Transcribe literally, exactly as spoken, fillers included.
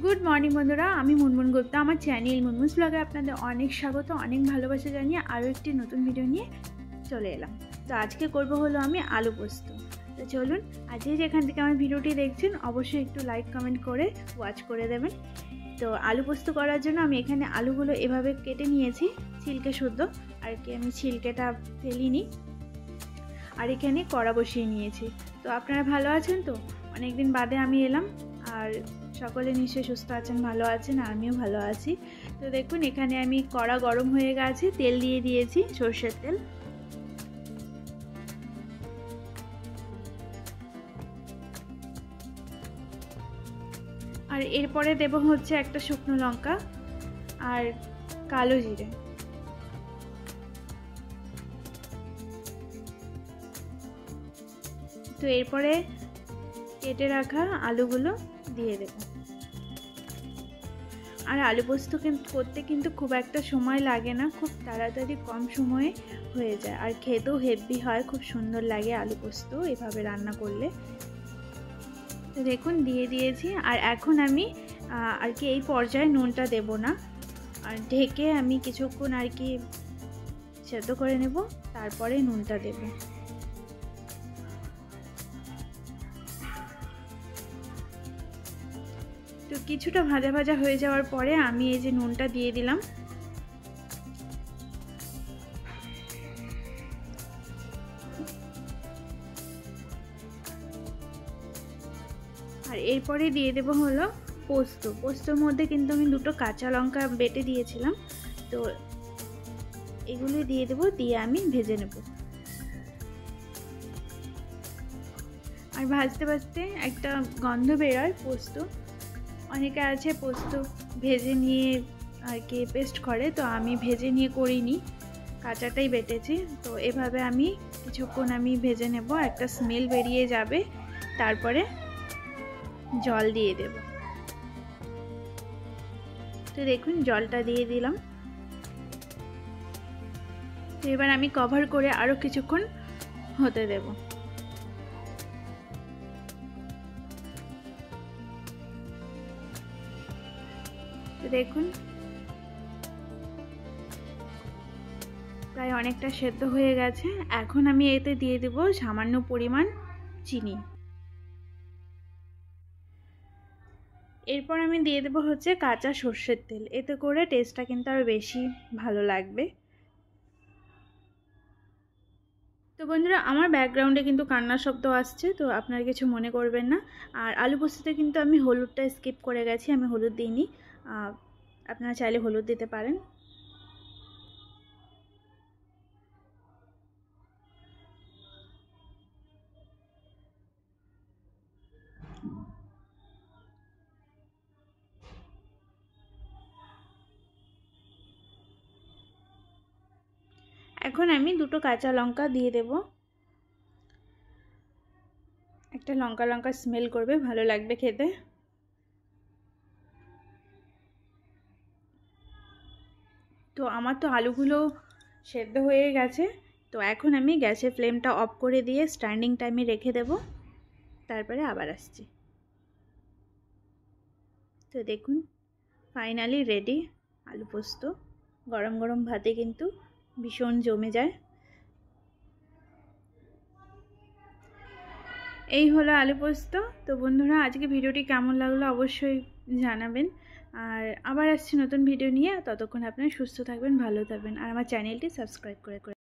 Good morning বন্ধুরা, আমি মুনমুন গুপ্তা। আমার চ্যানেল মুনমুনস ব্লগে আপনাদের অনেক স্বাগত, অনেক ভালোবাসা জানিয়ে আরও একটি নতুন ভিডিও নিয়ে চলে এলাম। তো আজকে করব হলো আমি আলু পোস্ত। তো চলুন, আজকে যেখান থেকে আমার ভিডিওটি দেখছেন অবশ্যই একটু লাইক কমেন্ট করে ওয়াচ করে দেবেন। তো আলু পোস্ত করার জন্য আমি এখানে আলুগুলো এভাবে কেটে নিয়েছি, ছিলকে শুদ্ধ, আর কি আমি ছিলকেটা ফেলিনি। আর এখানে কড়া বসিয়ে নিয়েছি। তো আপনারা ভালো আছেন তো? অনেক দিন বাদে আমি এলাম, আর সকলে নিশ্চয়ই সুস্থ আছেন, ভালো আছেন, আর আমিও ভালো আছি। তো দেখুন, এখানে আমি কড়া গরম হয়ে গেছে, তেল দিয়ে দিয়েছি, সর্ষের তেল। আর এরপরে দেব হচ্ছে একটা শুকনো লঙ্কা আর কালো জিরে। তো এরপরে কেটে রাখা আলুগুলো দিয়ে দেব। আর আলু পোস্ত করতে কিন্তু খুব একটা সময় লাগে না, খুব তাড়াতাড়ি কম সময়ে হয়ে যায়, আর খেতেও হেভি হয়, খুব সুন্দর লাগে আলু পোস্ত এভাবে রান্না করলে। তো দেখুন, দিয়ে দিয়েছি। আর এখন আমি আর কি এই পর্যায়ে নুনটা দেব না, আর ঢেকে আমি কিছুক্ষণ আর কি সেদ্ধ করে নেব, তারপরে নুনটা দেব। তো কিছুটা ভাজা ভাজা হয়ে যাওয়ার পরে আমি এই যে নুনটা দিয়ে দিলাম। আর এরপরে দিয়ে দেব হলো পোস্ত। পোস্তর মধ্যে কিন্তু আমি দুটো কাঁচা লঙ্কা বেটে দিয়েছিলাম, তো এগুলো দিয়ে দেব, দিয়ে আমি ভেজে নেব। আর ভাজতে ভাজতে একটা গন্ধ বেরোয় পোস্ত। অনেকে আছে পোস্ত ভেজে নিয়ে আর কি পেস্ট করে, তো আমি ভেজে নিয়ে করিনি, কাঁচাটাই বেটেছি। তো এভাবে আমি কিছুক্ষণ আমি ভেজে নেব, একটা স্মেল বেরিয়ে যাবে, তারপরে জল দিয়ে দেব। তো দেখুন, জলটা দিয়ে দিলাম। তো এবার আমি কভার করে আরও কিছুক্ষণ হতে দেব। তো দেখুন, প্রায় অনেকটা সেদ্ধ হয়ে গেছে। এখন আমি এতে দিয়ে দেব সামান্য পরিমাণ চিনি। এরপর আমি দিয়ে দেব হচ্ছে কাঁচা সর্ষের তেল, এতে করে টেস্টটা কিন্তু আরও বেশি ভালো লাগবে। তো বন্ধুরা, আমার ব্যাকগ্রাউন্ডে কিন্তু কান্নার শব্দ আসছে, তো আপনারা কিছু মনে করবেন না। আর আলু পোস্ততে কিন্তু আমি হলুদটা স্কিপ করে গেছি, আমি হলুদ দিইনি, আপনারা চাইলে হলুদ দিতে পারেন। এখন আমি দুটো কাঁচা লঙ্কা দিয়ে দেব, একটা লঙ্কা লঙ্কা স্মেল করবে, ভালো লাগবে খেতে। তো আমার তো আলুগুলো সেদ্ধ হয়ে গেছে, তো এখন আমি গ্যাসের ফ্লেমটা অফ করে দিয়ে স্ট্যান্ডিং টাইমে রেখে দেব, তারপরে আবার আসছি। তো দেখুন, ফাইনালি রেডি আলু পোস্ত। গরম গরম ভাতে কিন্তু ভীষণ জমে যায়। এই হলো আলু পোস্ত। তো বন্ধুরা, আজকে ভিডিওটি কেমন লাগলো অবশ্যই জানাবেন, আর আবার আসছি নতুন ভিডিও নিয়ে। ততক্ষণ আপনারা সুস্থ থাকবেন, ভালো থাকবেন, আর আমার চ্যানেলটি সাবস্ক্রাইব করে করে